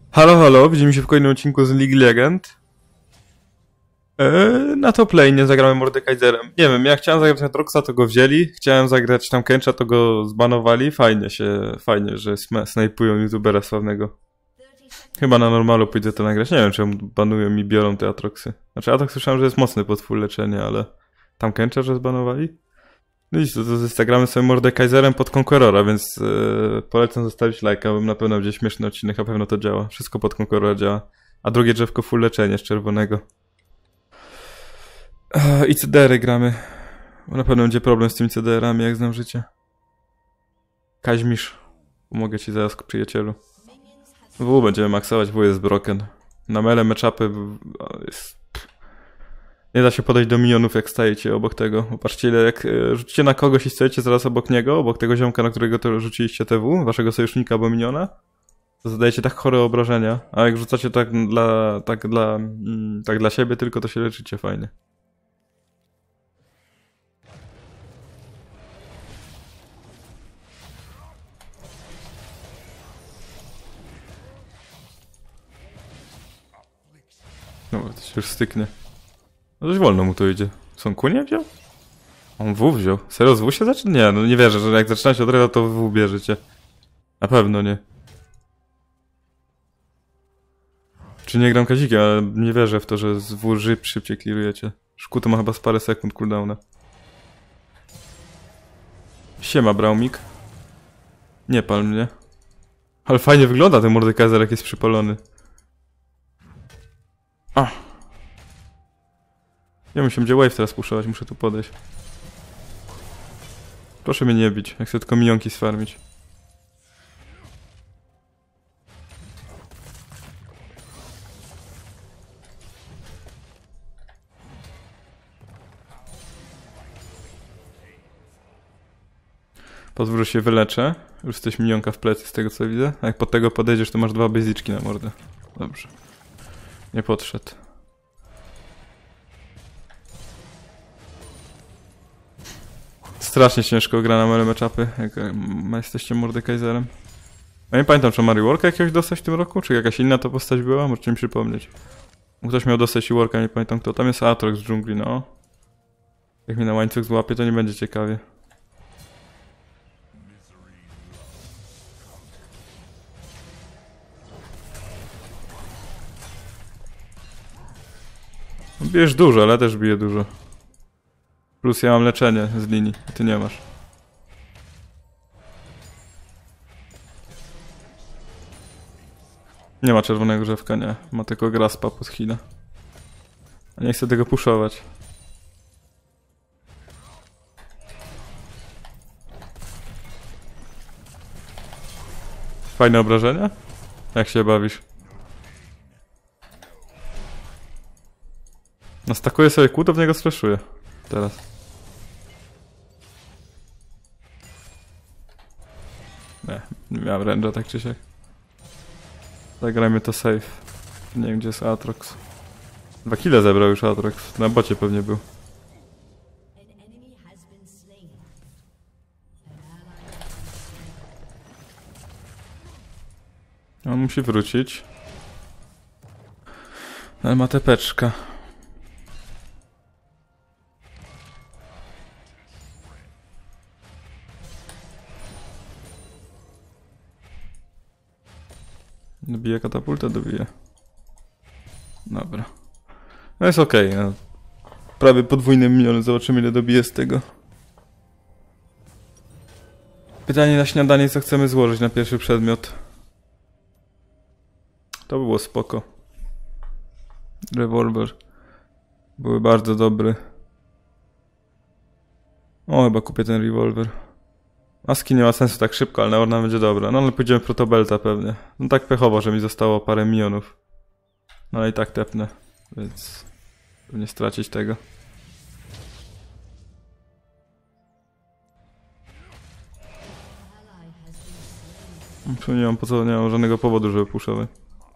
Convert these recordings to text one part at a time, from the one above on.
Halo, halo, widzimy się w kolejnym odcinku z League Legend. Na top lane zagramy Mordekaiserem. Nie wiem, ja chciałem zagrać na Troxa, to go wzięli. Chciałem zagrać tam Kencha, to go zbanowali. Fajnie, że snajpują youtubera sławnego. Chyba na normalu pójdę to nagrać. Nie wiem, czemu banują i biorą te Atroxy. Znaczy, Atrox słyszałem, że jest mocny pod full leczenie, ale tam Kencha, że zbanowali? No i to zagramy sobie Mordekaiserem pod Conquerora, więc polecam zostawić lajka, bo na pewno będzie śmieszny odcinek, a pewno to działa. Wszystko pod Conquerora działa. A drugie drzewko full leczenie z czerwonego. I CDR-y gramy. Bo na pewno będzie problem z tymi CDR-ami, jak znam życie. Kaźmisz. Pomogę ci zaraz, przyjacielu. W będziemy maksować, W jest broken. Na mele matchupy jest... Nie da się podejść do minionów, jak stajecie obok tego. Popatrzcie, ile jak rzucicie na kogoś i stajecie zaraz obok niego, obok tego ziomka, na którego to rzuciliście TW, waszego sojusznika albo miniona, to zadajecie tak chore obrażenia, a jak rzucacie tak dla siebie tylko, to się leczycie fajnie. No, to się już styknie. No dość wolno mu to idzie. Co on kunie wziął? On W wziął. Serio z W się zaczyna? Nie, no nie wierzę, że jak zaczynacie od reda, to W bierzecie. Na pewno nie. Czy nie gram kazikiem, ale nie wierzę w to, że z W szybciej clearujecie. Szkuto ma chyba z parę sekund cooldowna. Siema, Braumik. Nie pal mnie. Ale fajnie wygląda ten Mordekaiser, jak jest przypalony. A. Ja muszę będzie wave teraz puszować, muszę tu podejść. Proszę mnie nie bić, jak chcę tylko minionki sfarmić. Pozwól, że się wyleczę. Już jesteś minionka w plecy z tego co widzę. A jak pod tego podejdziesz, to masz 2 basyczki na mordę. Dobrze. Nie podszedł. Strasznie ciężko gra na mele matchupy, jak jesteście Mordekaiserem. Ja nie pamiętam, czy Mario Worka jakiegoś dostać w tym roku, czy jakaś inna to postać była, możecie mi przypomnieć. Ktoś miał dostać i Worka, nie pamiętam kto. Tam jest Aatrox z dżungli, no. Jak mnie na łańcuch złapie, to nie będzie ciekawie. No, bijesz dużo, ale też bije dużo. Plus ja mam leczenie z linii, a ty nie masz. Nie ma czerwonego drzewka, nie. Ma tylko graspa pod heal'a. A nie chcę tego puszować. Fajne obrażenia? Jak się bawisz? No stakuję sobie kół, to w niego sfreszuję. Teraz. Nie miałem range'a tak czy siak. Zagrajmy to safe. Nie wiem gdzie jest Aatrox. 2 kile zebrał już Aatrox. Na bocie pewnie był. On musi wrócić. Ale ma tepeczka. Dobije katapultę, dobije. Dobra. No jest okej. No. Prawie podwójny minion, zobaczymy ile dobije z tego. Pytanie na śniadanie, co chcemy złożyć na pierwszy przedmiot. To by było spoko. Rewolwer. Były bardzo dobry. O, chyba kupię ten rewolwer. Maski nie ma sensu tak szybko, ale na Orna będzie dobra. No ale pójdziemy protobelta pewnie. No tak pechowo, że mi zostało parę milionów. No ale i tak tepnę, więc pewnie stracić tego. Nie mam nie mam żadnego powodu, żeby puszować.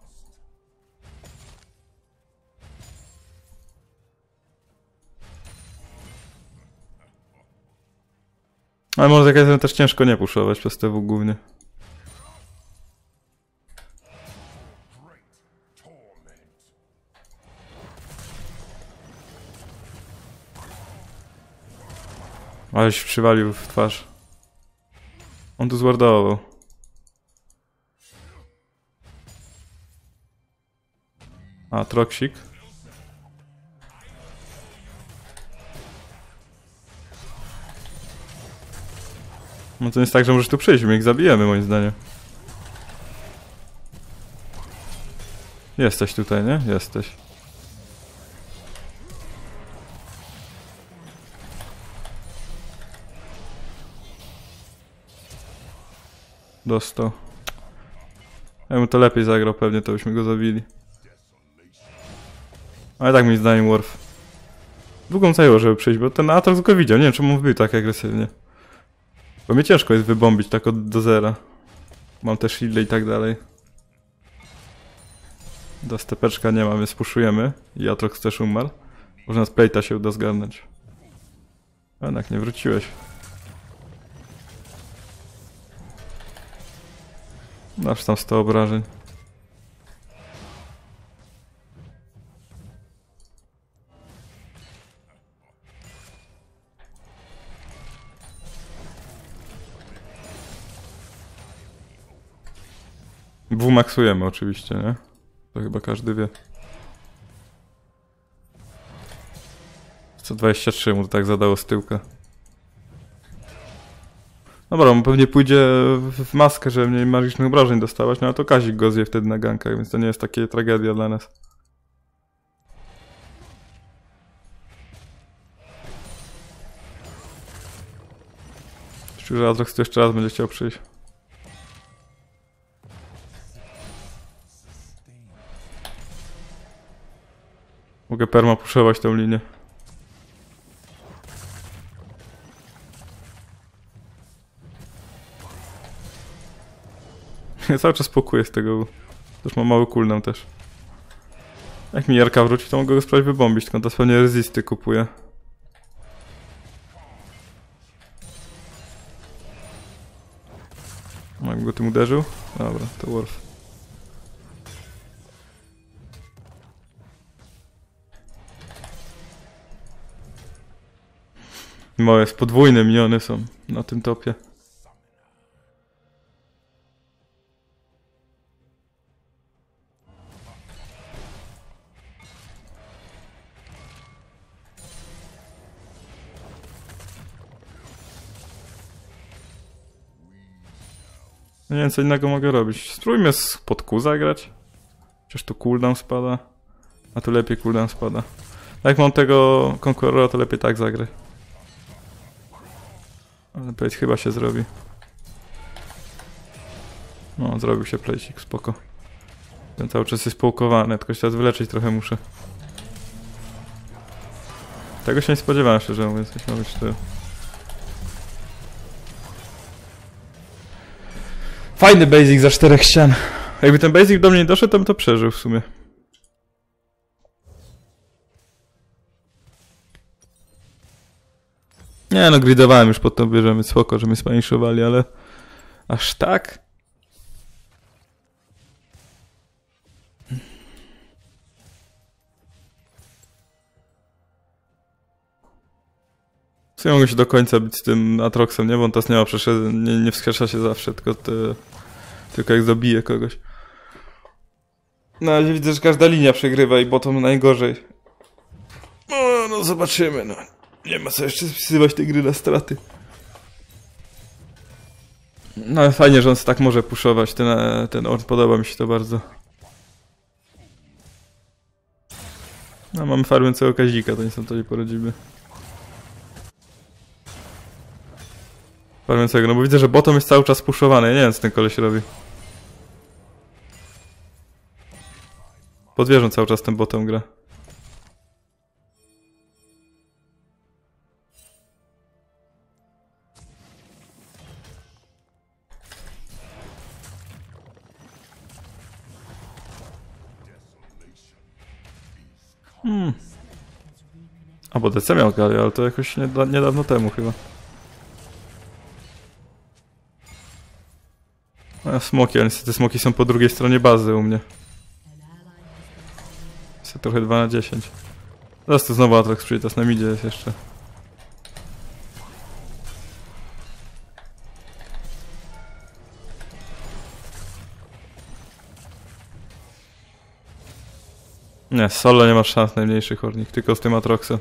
Ale może jakaś też ciężko nie puszować przez TW głównie. Aleś przywalił w twarz. On tu zwardował. A, Troksik. No to jest tak, że możesz tu przyjść, my ich zabijemy moim zdaniem. Jesteś tutaj, nie? Jesteś. Dostał. Ja bym to lepiej zagrał, pewnie to byśmy go zabili. Ale tak moim zdaniem Worf. Długo mu zajęło, żeby przyjść, bo ten Aatrox go widział. Nie wiem, czemu on wbił tak agresywnie. Bo mnie ciężko jest wybombić tak do zera. Mam też shieldy i tak dalej. Do stepeczka nie ma, więc puszujemy. I Aatrox też umarł. Można z plate'a się uda zgarnąć. A jednak nie wróciłeś. Masz tam 100 obrażeń. Maksujemy oczywiście, nie? To chyba każdy wie. 123 mu to tak zadało z tyłka. Dobra, on pewnie pójdzie w maskę, żeby mniej magicznych obrażeń dostawać, no ale to Kazik go zje wtedy na gankach, więc to nie jest takie tragedia dla nas. Szczerze, Aatrox tu jeszcze raz będzie chciał przyjść. Mogę perma puszować tą linię. Ja cały czas pokuję z tego. Też mam mały cooldown też. Jak mi Jarka wróci, to mogę go spróbować wybombić, tylko to pewnie resisty kupuje. Jak go tym uderzył? Dobra, to Worf. Moje podwójne miniony są na tym topie. Nie wiem, co innego mogę robić. Spróbujmy pod Q zagrać. Przecież tu cooldown spada. A tu lepiej cooldown spada. Jak mam tego Conquerora, to lepiej tak zagrać. Ale plate chyba się zrobi. No, zrobił się plejcik, spoko. Ten cały czas jest połkowany, tylko się teraz wyleczyć trochę muszę. Tego się nie spodziewałem, szczerze mówiąc, coś ma być to. Fajny basic za 4 ścian. Jakby ten basic do mnie nie doszedł, to bym to przeżył w sumie. Nie no, gridowałem już pod to bierzemy, spoko, że mnie spanishowali, ale... Aż tak? Co ja mogę się do końca bić z tym Aatroxem, nie? Bo on teraz nie ma nie wskrzesza się zawsze, tylko jak zabije kogoś. Na razie widzę, że każda linia przegrywa i bottom najgorzej. No zobaczymy, no. Nie ma co jeszcze spisywać tej gry na straty. No ale fajnie, że on tak może puszować, ten Orn, podoba mi się to bardzo. No mamy farmiącego Kazika, to nic na to nie poradzimy. Farmiącego, no bo widzę, że bottom jest cały czas puszowany, ja nie wiem co ten koleś robi. Pod wieżą cały czas ten bottom gra. A bo DC miał Galio, ale to jakoś niedawno temu chyba. A smoki, ale niestety smoki są po drugiej stronie bazy u mnie. Jest trochę 2 na 10. Zaraz tu znowu Aatrox przyjdzie, teraz na midzie jest jeszcze. Nie, z solo nie masz szans najmniejszych Ornik, tylko z tym Atroxem.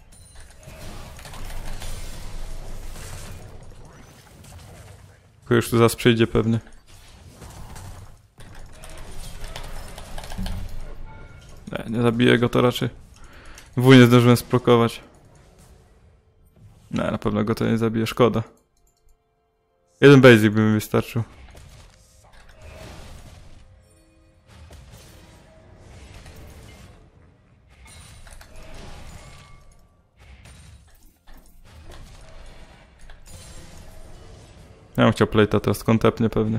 Już tu zaraz przyjdzie pewnie. Nie zabiję go to raczej. Nie zdążyłem sprokować. Nie, na pewno go to nie zabije, szkoda. Jeden basic by mi wystarczył. Ja bym chciał plate'a teraz, kontepnie pewnie.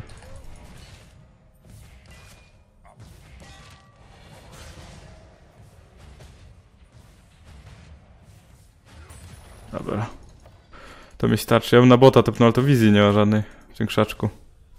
Dobra. To mi starczy. Ja bym na bota tepnął, ale to wizji nie ma żadnej w tym krzaczku.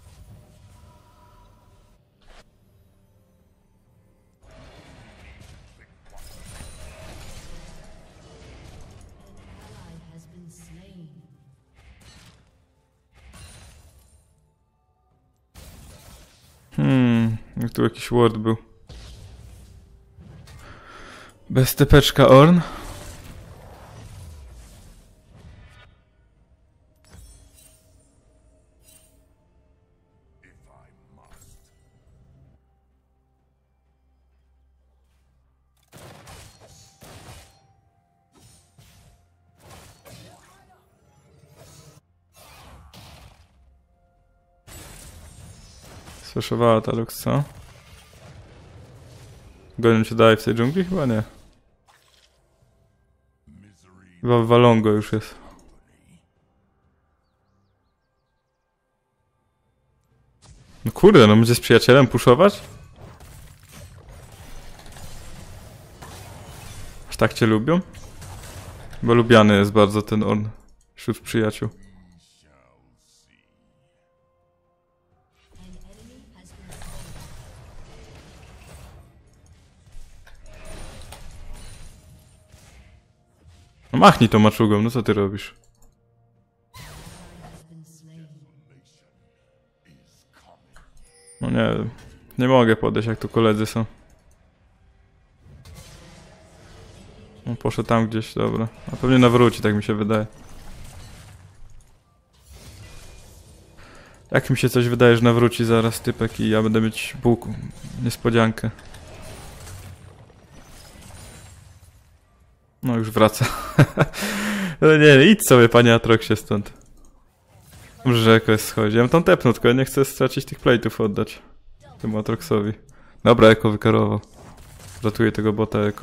Jak tu jakiś ward był. Bez tepeczka Orn. Słyszowała ta Lux, co? Gonią cię dalej w tej dżungli? Chyba nie. Chyba w Walongo już jest. No kurde, no będzie z przyjacielem puszować? Aż tak cię lubią? Bo lubiany jest bardzo ten Orn wśród przyjaciół. No machnij tą maczugą, no co ty robisz? No nie wiem. Nie mogę podejść, jak tu koledzy są. No poszedł tam gdzieś, dobra. A pewnie nawróci, tak mi się wydaje. Jak mi się coś wydaje, że nawróci zaraz typek i ja będę mieć bułku. Niespodziankę. No już wraca. No nie, idź sobie panie Atroxie stąd. Dobrze, że Eko jest schodzi. Ja bym tam tepnął, tylko ja nie chcę stracić tych plate'ów oddać. Temu Atroxowi. Dobra, Eko wykarował. Ratuję tego bota Eko.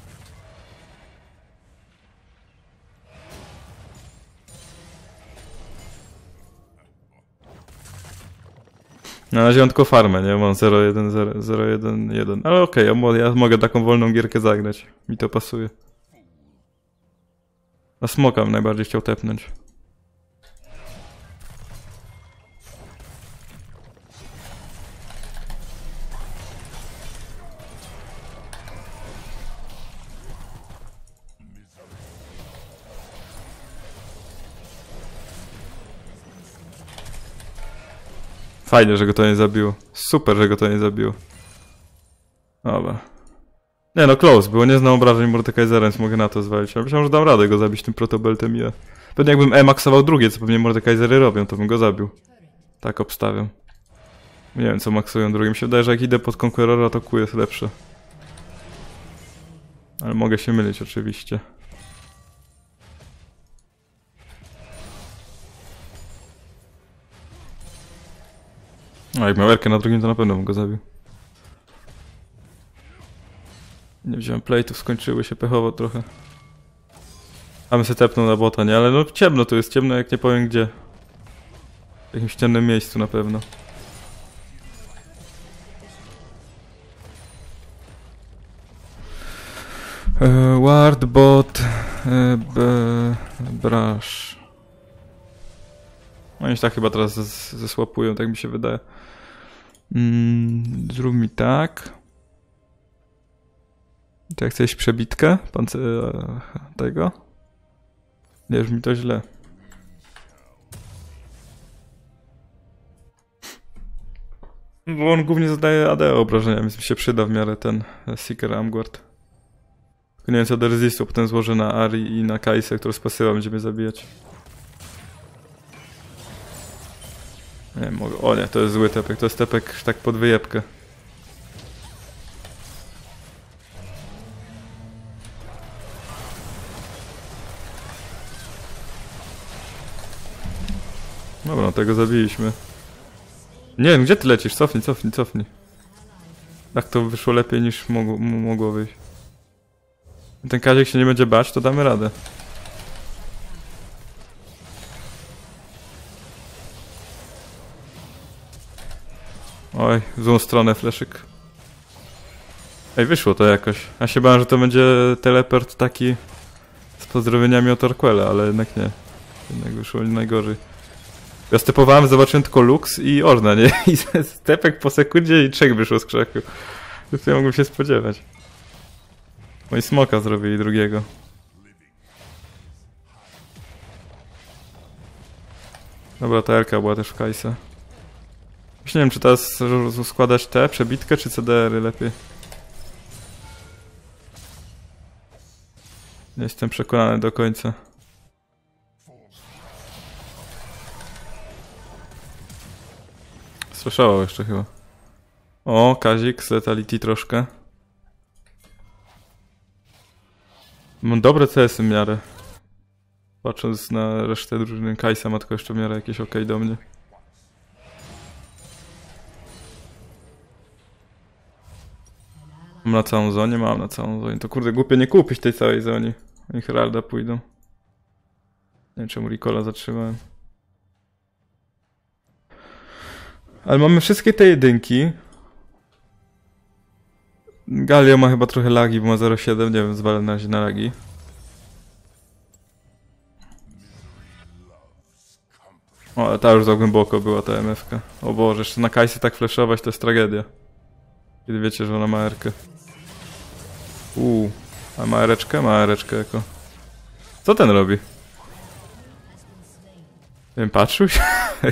Na razie mam tylko farmę, nie? Mam 0-1, 0-1-1. Ale okej, ja mogę taką wolną gierkę zagrać. Mi to pasuje. Na smoka bym najbardziej chciał tepnąć. Fajnie, że go to nie zabiło. Super, że go to nie zabiło. Dobra. Nie no, close było. Nie znam obrażeń Mordekaisera, więc mogę na to zwalić. Ja myślałem, że dam radę go zabić tym protobeltem i ja. Pewnie jakbym maksował drugie, co pewnie Mordekaisery robią, to bym go zabił. Tak obstawiam. Nie wiem, co maksują drugie. Mi się wydaje, że jak idę pod Conquerora, to Q jest lepsze. Ale mogę się mylić oczywiście. No, jak miał Erkę na drugim, to na pewno bym go zabił. Nie wziąłem plate'ów, skończyły się pechowo trochę. A my się tepnął na bota, nie? Ale no ciemno tu jest, ciemno jak nie powiem gdzie. W jakimś ciemnym miejscu na pewno. Ward, bot, brush. Oni się tak chyba teraz zesłapują, tak mi się wydaje. Zrób mi tak. To jak chcesz przebitkę? Tego? Nie, już mi to źle. Bo on głównie zadaje AD obrażenia, więc mi się przyda w miarę ten Seeker Amguard. Tylko nie wiem co do resistu, potem złożę na Ari i na Kaisę, która z pasywa będzie mnie zabijać. Nie mogę. O nie, to jest zły tepek, to jest tepek tak pod wyjebkę. Dobra, no tego zabiliśmy. Nie wiem, gdzie ty lecisz? Cofnij, cofnij, cofnij. Tak to wyszło lepiej niż mogło wyjść. Ten Kazik się nie będzie bać, to damy radę. Oj, w złą stronę fleszyk. Ej, wyszło to jakoś. Ja się bałem, że to będzie teleport taki z pozdrowieniami od Torquela, ale jednak nie. Jednak wyszło najgorzej. Ja stepowałem, zobaczyłem tylko Lux i Orna, nie? I stepek po sekundzie i 3 wyszło z krzaku. To ja mogłem się spodziewać. Moi smoka zrobili drugiego. Dobra, ta Elka była też w Kajsa. Już nie wiem, czy teraz składać tę przebitkę, czy CDR-y lepiej. Nie jestem przekonany do końca. Słyszało jeszcze chyba. O, Kazik z Letality troszkę. Mam dobre CS-y w miarę. Patrząc na resztę drużyny, Kajsa ma tylko jeszcze w miarę jakieś okej do mnie. Mam na całą zonie? Mam na całą zonie. To kurde, głupie nie kupić tej całej zonie. Oni Heralda pójdą. Nie wiem czemu Ricola zatrzymałem. Ale mamy wszystkie te jedynki. Galio ma chyba trochę lagi, bo ma 0,7, nie wiem, zwalę na razie na lagi. O, ale ta już za głęboko była ta MF-ka. O Boże, jeszcze na Kajsy tak flashować to jest tragedia. Kiedy wiecie, że ona ma R-kę. A ma R-eczkę? Ma R-eczkę jako. Co ten robi? Nie wiem, patrzył się?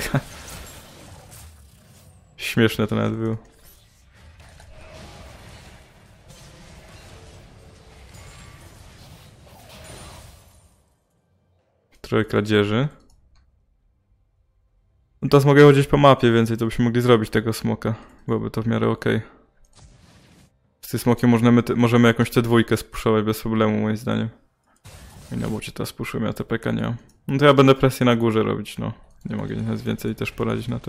Śmieszne to nawet było. Trochę kradzieży. No teraz mogę chodzić po mapie więcej, to byśmy mogli zrobić tego smoka. Byłoby to w miarę okej. Z tym smokiem możemy jakąś T2 spuszować bez problemu, moim zdaniem. I na bocie teraz spuszujemy, a TPK nie mam. No to ja będę presję na górze robić, no. Nie mogę nic więcej też poradzić na to.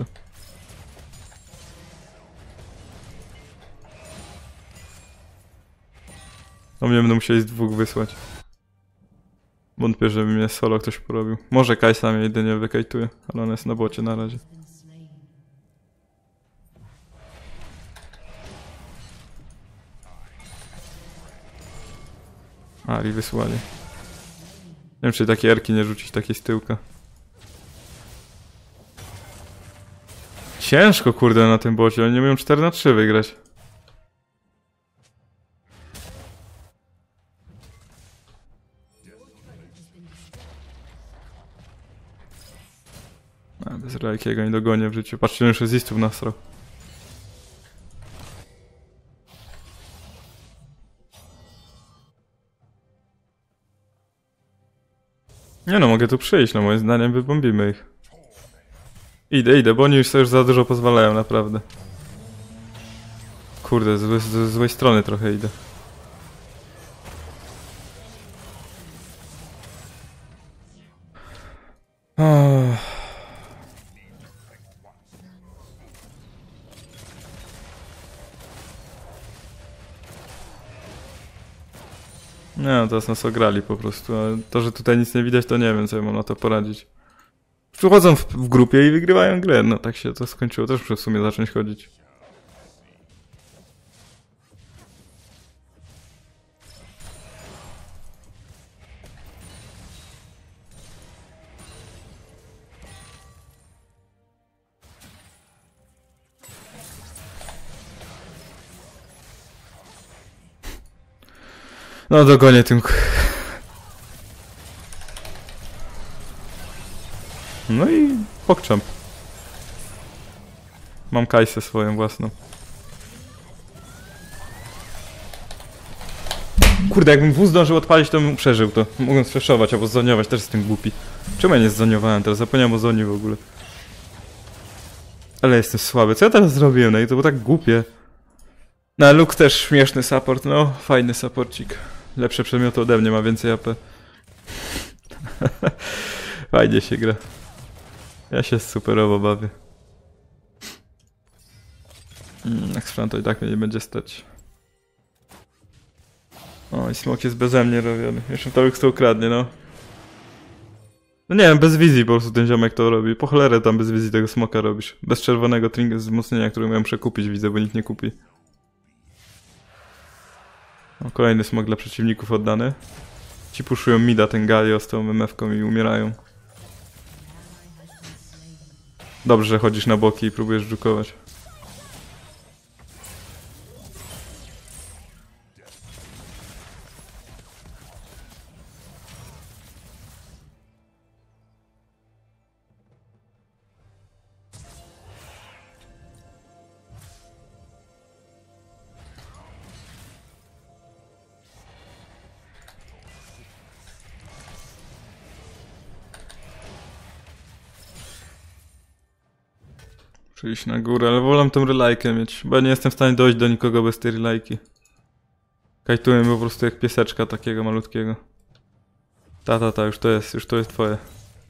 No mnie będą musieli z 2 wysłać. Wątpię, żeby mnie solo ktoś porobił. Może Kajsa mnie jedynie wykajtuje, ale ona jest na bocie na razie. Ari wysłali. Nie wiem, czy takie erki nie rzucić, takie z tyłka. Ciężko kurde na tym bocie, oni nie mają 4-3 wygrać. Bez Rajkiego nie dogonię w życiu. Patrzcie, już resistów nasrał. Nie no, mogę tu przyjść, no moim zdaniem wybombimy ich. Idę, bo oni już sobie za dużo pozwalają, naprawdę. Kurde, z złej strony trochę idę. Nie no, teraz nas ograli po prostu, ale to, że tutaj nic nie widać, to nie wiem, co ja mam na to poradzić. Przychodzą w grupie i wygrywają grę, no tak się to skończyło, też muszę w sumie zacząć chodzić. No dogonię tym. No i pokczam. Mam Kajsę swoją własną. Kurde, jakbym wóz zdążył odpalić, to bym przeżył to. Mogłem sfreshować albo zoniować, też jestem głupi. Czemu ja nie zoniowałem teraz? Zapomniałem o zoni w ogóle. Ale jestem słaby. Co ja teraz zrobiłem? No i to było tak głupie. No ale Luke też śmieszny support. No, fajny supporcik. Lepsze przedmioty ode mnie, ma więcej AP. Fajnie się gra. Ja się superowo bawię. Jak to i tak mnie nie będzie stać. O, i smok jest beze mnie robiony. Jeszcze to Luke to ukradnie, no. No nie wiem, bez wizji po prostu ten ziomek to robi. Po cholerę tam bez wizji tego smoka robisz. Bez czerwonego wzmocnienia, które miałem przekupić, widzę, bo nikt nie kupi. O, kolejny smok dla przeciwników oddany. Ci puszują mida, ten Galio z tą MF-ką i umierają. Dobrze, że chodzisz na boki i próbujesz dżukować. Przyjść na górę, ale wolę tą relajkę mieć, bo ja nie jestem w stanie dojść do nikogo bez tej relajki. Kajtuję po prostu jak pieseczka takiego malutkiego. Ta, już to jest twoje.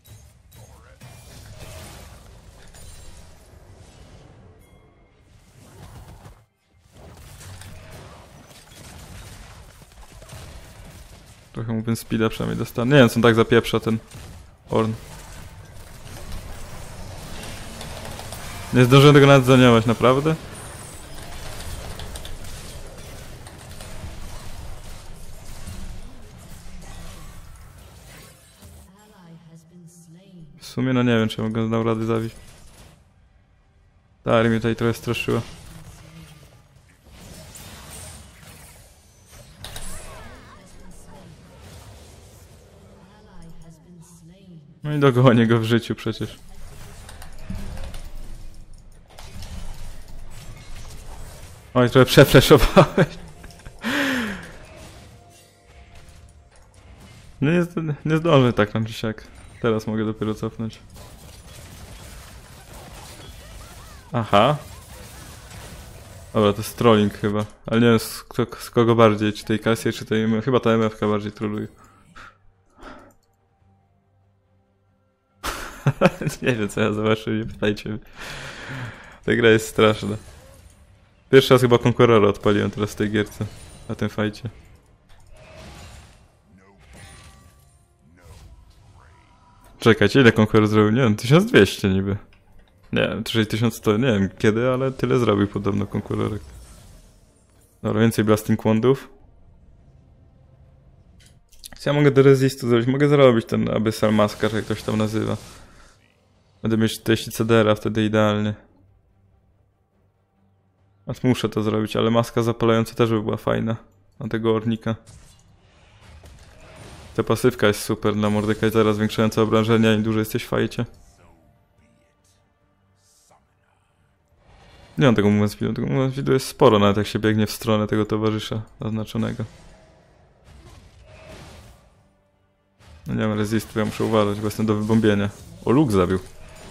Trochę mógłbym speeda przynajmniej dostanę. Nie wiem, co on tak zapieprza ten Ornn. Nie zdążyłem tego nawet zaniować, naprawdę? W sumie no nie wiem, czy mogę dał rady zabić. Ta armia mnie tutaj trochę straszyła. No i dogonię go w życiu przecież. Oj, trochę przefleszowałeś. No nie zdążę tak tam dzisiaj. Teraz mogę dopiero cofnąć. Aha. Dobra, to jest trolling chyba. Ale nie wiem z kogo bardziej, czy tej Cassie, czy tej MF. Chyba ta MF-ka bardziej troluje. Nie wiem co ja zobaczę, nie pytajcie mnie. Ta gra jest straszna. Pierwszy raz chyba Conquerora odpaliłem teraz w tej gierce. Na tym fajcie. Czekajcie, ile Conqueror zrobił? Nie wiem, 1200 niby. Nie wiem, 1100, nie wiem kiedy, ale tyle zrobił podobno Conquerorek. Dobra, więcej Blasting Wandów. Co ja mogę do Resistu zrobić? Mogę zrobić ten Abyssal Maskar, jak ktoś tam nazywa. Będę mieć teści CDR-a wtedy idealnie. Aż muszę to zrobić, ale maska zapalająca też by była fajna. Na tego Ornika. Ta pasywka jest super dla Mordekaisera, zwiększająca obrażenia, im dłużej jesteś w fajcie. Nie mam tego movement speedu. Tego movement speedu jest sporo, nawet jak się biegnie w stronę tego towarzysza zaznaczonego. No nie mam resistu, ja muszę uważać, bo jestem do wybombienia. O, Luke zabił.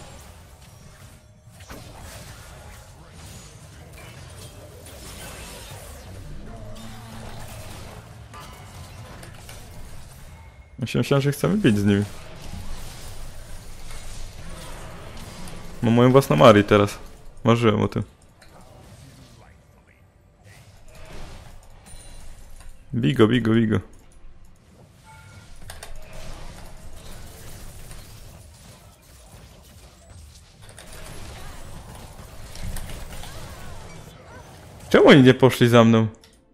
Myślałem, że chcemy bić z nimi. Mam moją własną Mari teraz. Marzyłem o tym. Bigo. Czemu oni nie poszli za mną?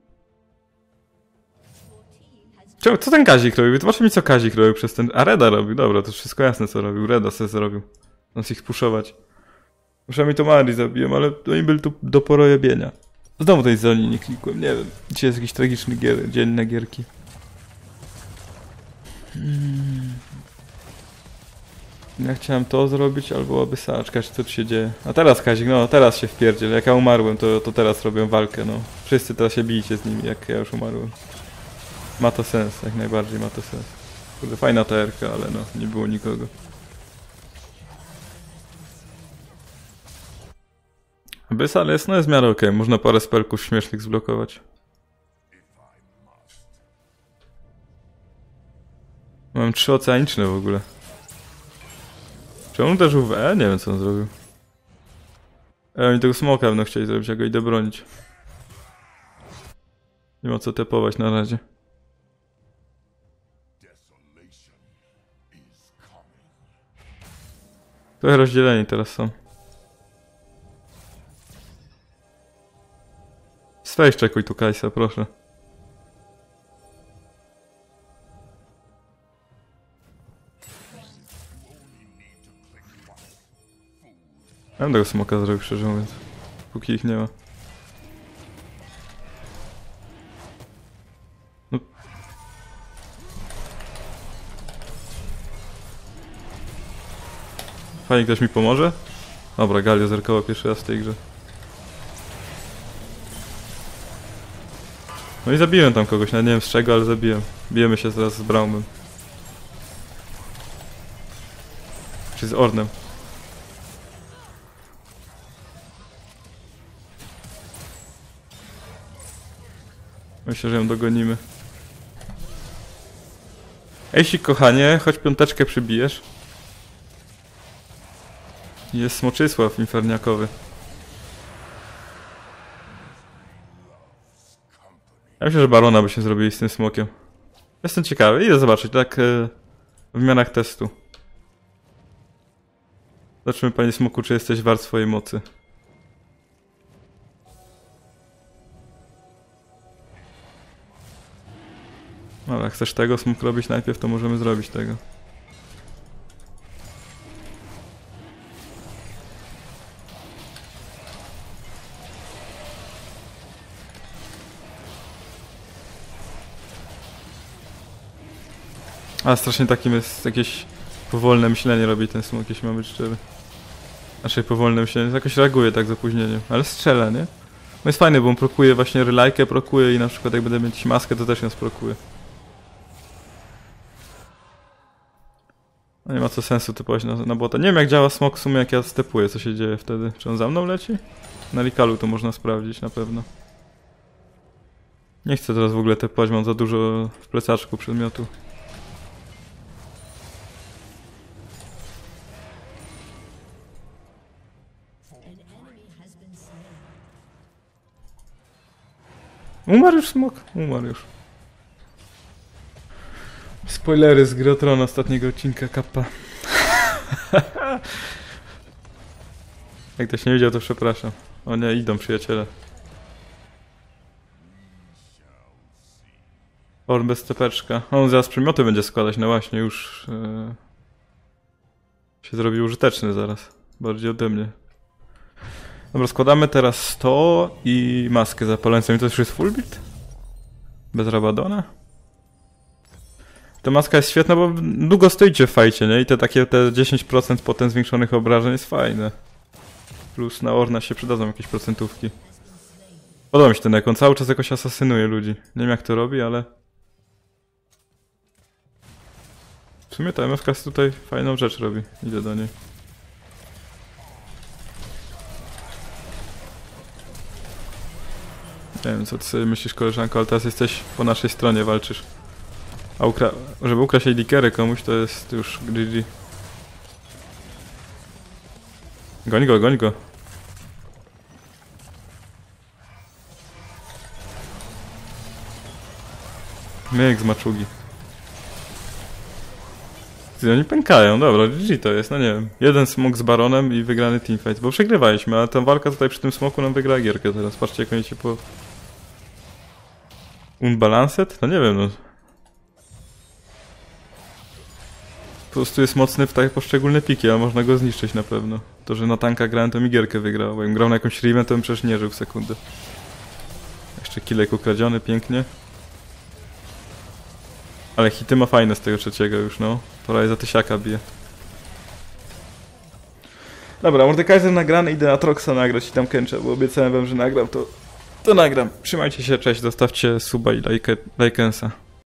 Czemu? Co ten Kazik robił? Zobaczmy mi co Kazik robił przez ten... A Reda robił, dobra, to wszystko jasne co robił. Reda sobie zrobił. Nas ich puszować. Muszę mi to Mari zabiłem, ale oni byli tu do porojebienia. Znowu tej zoni nie klikłem, nie wiem. Dzisiaj jest jakiś tragiczny dzień na gierki. Ja chciałem to zrobić, albo Abyssala, czy co tu się dzieje. A teraz Kazik, no teraz się wpierdziel. Jak ja umarłem, to teraz robią walkę, no. Wszyscy teraz się bijcie z nimi, jak ja już umarłem. Ma to sens, jak najbardziej ma to sens. Kurde, fajna ta erka, ale no, nie było nikogo. Abyssal jest, no jest w miarę okej. Można parę spelków śmiesznych zblokować. Mam 3 oceaniczne w ogóle. Czy on uderzył w E? Nie wiem co on zrobił. Oni tego smoka będą chcieli zrobić, ja go idę bronić. Nie ma co tepować na razie. Trochę rozdzieleni teraz są. Sweź czekuj tu Kajsa, proszę. Ja bym tego smoka zrobił, szczerze mówiąc. Póki ich nie ma. No. Fajnie, ktoś mi pomoże? Dobra, Galio zerkała pierwszy raz w tej grze. No i zabiłem tam kogoś, nawet nie wiem z czego, ale zabiłem. Bijemy się zaraz z Braumem. Czy z Ornem. Myślę, że ją dogonimy. Ejsik, kochanie, choć piąteczkę przybijesz. Jest Smoczysław inferniakowy. Ja myślę, że Barona by się zrobili z tym smokiem. Jestem ciekawy, idę zobaczyć, tak w mianach testu. Zobaczymy, panie smoku, czy jesteś wart swojej mocy. Ale jak chcesz tego smok robić najpierw, to możemy zrobić tego. A strasznie takim jest jakieś powolne myślenie robi ten smok, jeśli ma być szczery. Znaczy powolne myślenie, jakoś reaguje tak z opóźnieniem, ale strzela, nie? No jest fajny, bo on prokuje właśnie relajkę, prokuje i na przykład jak będę mieć maskę, to też ją sprokuje. No nie ma co sensu typować na bota. Nie wiem jak działa smok w sumie, jak ja stepuję, co się dzieje wtedy. Czy on za mną leci? Na Likalu to można sprawdzić na pewno. Nie chcę teraz w ogóle tepować, mam za dużo w plecaczku przedmiotu. Umarł już smok? Umarł już. Spoilery z gry o Tron ostatniego odcinka kappa. Jak ktoś nie widział, to przepraszam. O nie, idą przyjaciele. Orn bez tepeczka. On zaraz przymioty będzie składać, no właśnie, już się zrobił użyteczny zaraz. Bardziej ode mnie. Dobra, składamy teraz 100 i maskę zapalającą. I to już jest full build? Bez Rabadona? Ta maska jest świetna, bo długo stoicie w fajcie, nie? I te 10% potem zwiększonych obrażeń jest fajne. Plus na Orna się przydadzą jakieś procentówki. Podoba mi się ten ekon, cały czas jakoś asasynuje ludzi. Nie wiem jak to robi, ale... W sumie ta MFK tutaj fajną rzecz robi. Idę do niej. Nie wiem co ty sobie myślisz, koleżanko, ale teraz jesteś po naszej stronie, walczysz. A żeby ukraść AD-carry komuś, to jest już GG. Goń go, goń go. Myk z maczugi. Oni pękają, dobra, GG to jest, no nie wiem. Jeden smok z Baronem i wygrany teamfight, bo przegrywaliśmy, ale ta walka tutaj przy tym smoku nam wygrała gierkę teraz. Patrzcie jak oni się po... Unbalanced? No nie wiem, no. Po prostu jest mocny w takie poszczególne piki, a można go zniszczyć na pewno. To, że na tanka grałem, to mi gierkę wygrał, bo jak grał na jakąś Riven, to bym przecież nie żył w sekundę. Jeszcze killek ukradziony, pięknie. Ale hity ma fajne z tego trzeciego już, no. Prawie za 1000 bije. Dobra, Mordekaiser nagrany, idę na Troxa nagrać i tam Kencha, bo obiecałem wam, że nagram, to nagram. Trzymajcie się, cześć, zostawcie suba i lajkensa.